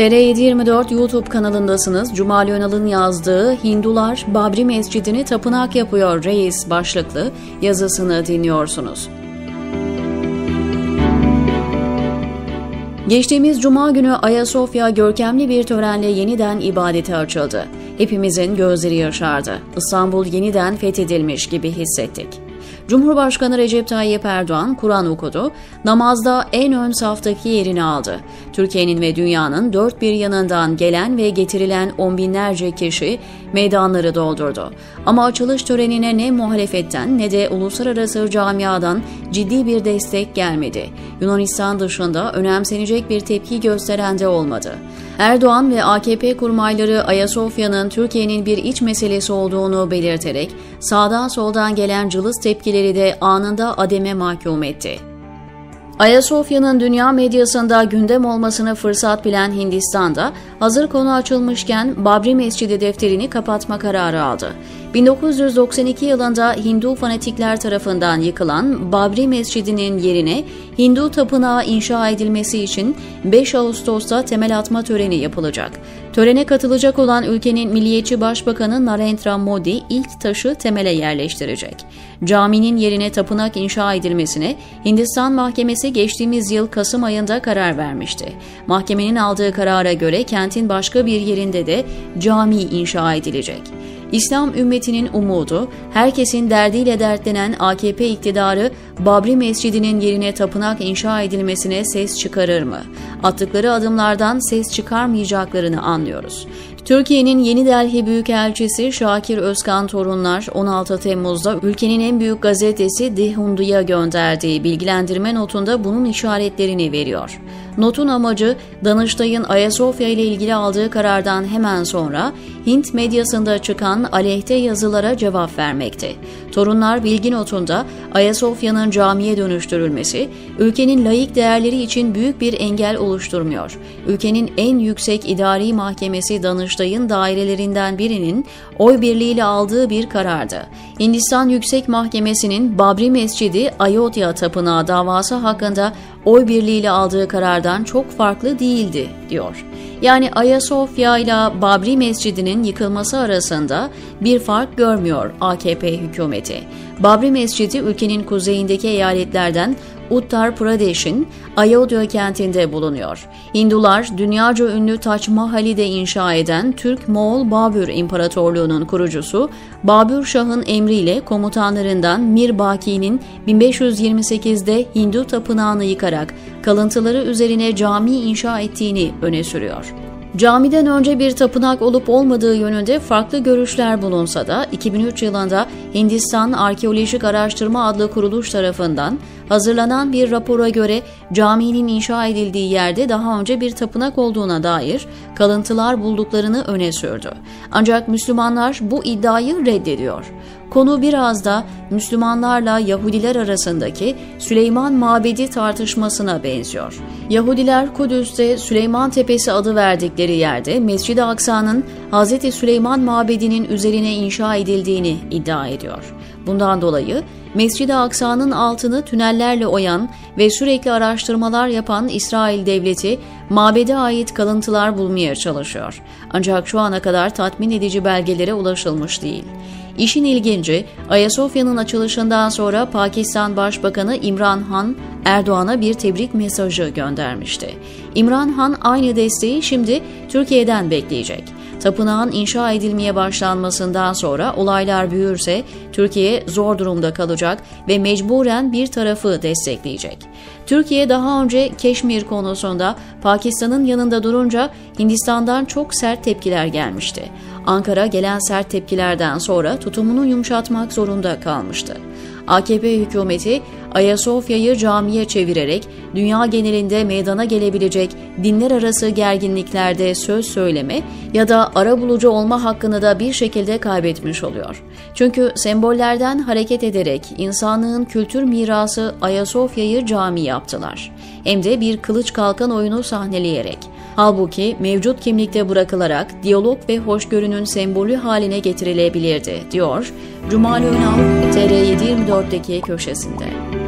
TR724 YouTube kanalındasınız. Cumali Önal'ın yazdığı "Hindular Babri Mescidini tapınak yapıyor reis" başlıklı yazısını dinliyorsunuz. Geçtiğimiz Cuma günü Ayasofya görkemli bir törenle yeniden ibadete açıldı. Hepimizin gözleri yaşardı. İstanbul yeniden fethedilmiş gibi hissettik. Cumhurbaşkanı Recep Tayyip Erdoğan Kur'an okudu, namazda en ön saftaki yerini aldı. Türkiye'nin ve dünyanın dört bir yanından gelen ve getirilen on binlerce kişi meydanları doldurdu. Ama açılış törenine ne muhalefetten ne de uluslararası camiadan ciddi bir destek gelmedi. Yunanistan dışında önemsenecek bir tepki gösteren de olmadı. Erdoğan ve AKP kurmayları Ayasofya'nın Türkiye'nin bir iç meselesi olduğunu belirterek sağdan soldan gelen cılız tepkileri de anında ademe mahkum etti. Ayasofya'nın dünya medyasında gündem olmasını fırsat bilen Hindistan'da hazır konu açılmışken Babri Mescidi defterini kapatma kararı aldı. 1992 yılında Hindu fanatikler tarafından yıkılan Babri Mescidi'nin yerine Hindu tapınağı inşa edilmesi için 5 Ağustos'ta temel atma töreni yapılacak. Törene katılacak olan ülkenin Milliyetçi Başbakanı Narendra Modi ilk taşı temele yerleştirecek. Caminin yerine tapınak inşa edilmesine Hindistan Mahkemesi geçtiğimiz yıl Kasım ayında karar vermişti. Mahkemenin aldığı karara göre kentin başka bir yerinde de cami inşa edilecek. İslam ümmetinin umudu, herkesin derdiyle dertlenen AKP iktidarı Babri Mescidi'nin yerine tapınak inşa edilmesine ses çıkarır mı? Attıkları adımlardan ses çıkarmayacaklarını anlıyoruz. Türkiye'nin Yeni Delhi Büyükelçisi Şakir Özkan Torunlar 16 Temmuz'da ülkenin en büyük gazetesi The Hindu'ya gönderdiği bilgilendirme notunda bunun işaretlerini veriyor. Notun amacı Danıştay'ın Ayasofya ile ilgili aldığı karardan hemen sonra Hint medyasında çıkan aleyhte yazılara cevap vermekti. Torunlar bilgi notunda Ayasofya'nın camiye dönüştürülmesi, ülkenin laik değerleri için büyük bir engel oluşturmuyor. Ülkenin en yüksek idari mahkemesi Danıştay'ın dairelerinden birinin oy birliğiyle aldığı bir karardı. Hindistan Yüksek Mahkemesi'nin Babri Mescidi Ayodhya Tapınağı davası hakkında oy birliğiyle aldığı karardan çok farklı değildi, diyor. Yani Ayasofya ile Babri Mescidi'nin yıkılması arasında bir fark görmüyor AKP hükümeti. Babri Mescidi ülkenin kuzeyindeki eyaletlerden Uttar Pradesh'in Ayodhya kentinde bulunuyor. Hindular dünyaca ünlü Taç Mahal'i de inşa eden Türk-Moğol Babür İmparatorluğu'nun kurucusu Babür Şah'ın emriyle komutanlarından Mir Baki'nin 1528'de Hindu tapınağını yıkarak kalıntıları üzerine cami inşa ettiğini öne sürüyor. Camiden önce bir tapınak olup olmadığı yönünde farklı görüşler bulunsa da 2003 yılında Hindistan Arkeolojik Araştırma adlı kuruluş tarafından hazırlanan bir rapora göre caminin inşa edildiği yerde daha önce bir tapınak olduğuna dair kalıntılar bulduklarını öne sürdü. Ancak Müslümanlar bu iddiayı reddediyor. Konu biraz da Müslümanlarla Yahudiler arasındaki Süleyman Mabedi tartışmasına benziyor. Yahudiler Kudüs'te Süleyman Tepesi adı verdikleri yerde Mescid-i Aksa'nın Hz. Süleyman Mabedi'nin üzerine inşa edildiğini iddia ediyor. Bundan dolayı Mescid-i Aksa'nın altını tünellerle oyan ve sürekli araştırmalar yapan İsrail devleti mabede ait kalıntılar bulmaya çalışıyor. Ancak şu ana kadar tatmin edici belgelere ulaşılmış değil. İşin ilginci, Ayasofya'nın açılışından sonra Pakistan Başbakanı İmran Han, Erdoğan'a bir tebrik mesajı göndermişti. İmran Han aynı desteği şimdi Türkiye'den bekleyecek. Tapınağın inşa edilmeye başlanmasından sonra olaylar büyürse Türkiye zor durumda kalacak ve mecburen bir tarafı destekleyecek. Türkiye daha önce Keşmir konusunda Pakistan'ın yanında durunca Hindistan'dan çok sert tepkiler gelmişti. Ankara gelen sert tepkilerden sonra tutumunu yumuşatmak zorunda kalmıştı. AKP hükümeti Ayasofya'yı camiye çevirerek dünya genelinde meydana gelebilecek dinler arası gerginliklerde söz söyleme ya da arabulucu olma hakkını da bir şekilde kaybetmiş oluyor. Çünkü sembollerden hareket ederek insanlığın kültür mirası Ayasofya'yı cami yaptılar. Hem de bir kılıç kalkan oyunu sahneleyerek. Halbuki mevcut kimlikte bırakılarak diyalog ve hoşgörünün sembolü haline getirilebilirdi, diyor Cumali Önal TR724'deki köşesinde.